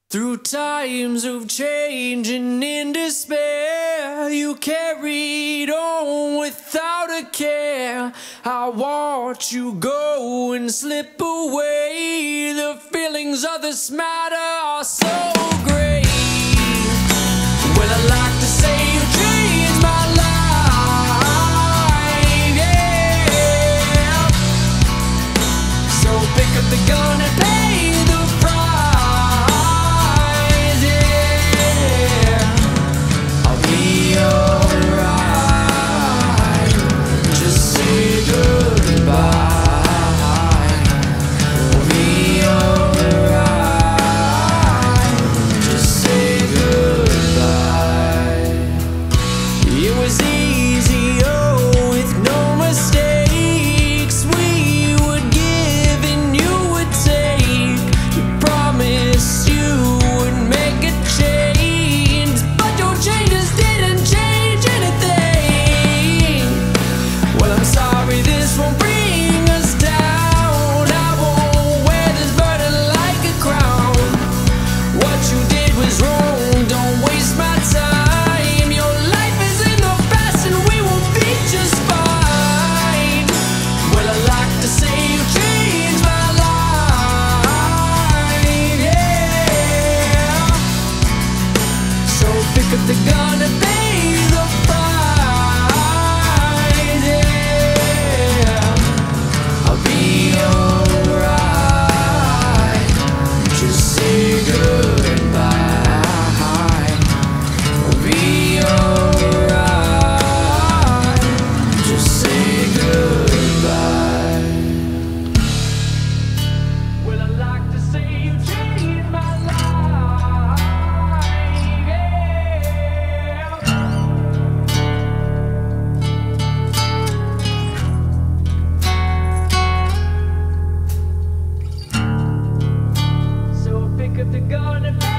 Through times of change and in despair, you carried on without a care. I watch you go and slip away. The feelings of this matter are so great. Well, I like to say you changed my life, yeah. So pick up the gun and pay the price, yeah. I'll be alright. Just say goodbye. I'll be alright. Just say goodbye. It was easy, oh, with no mistakes. We would give and you would take. You promised you would make a change, but your changes didn't change anything. Well, I'm sorry, this won't bring us down. I won't wear this burden like a crown. What you did was wrong, don't waste my time. Your life is in the past and we will be just fine. Well, I like to say you changed my life, yeah. So pick up the gun and pay the price, yeah. I'll be alright. Just say goodbye. I'll be alright. Just say goodbye. Well, I like to say you changed my life, yeah. So pick up the gun and